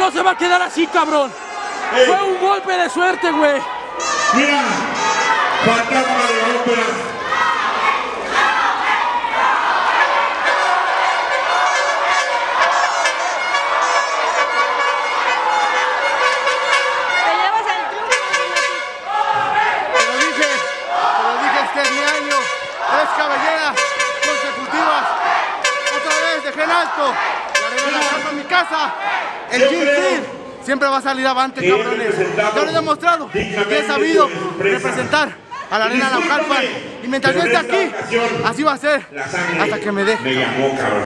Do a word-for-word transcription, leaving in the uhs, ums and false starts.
no se va a quedar así, cabrón. Ey. Fue un golpe de suerte, güey. Mira, fantasma de la ópera. Te llevas el triunfo. Te lo dije, te lo dije, este es mi año. Tres cabelleras consecutivas. Otra vez dejé en alto. La arena la saco en mi casa. El Gym Team siempre va a salir avante, cabrones. Yo lo he demostrado que he sabido representar a la arena Naucalpan. Y mientras yo esté aquí, así va a ser hasta que me deje.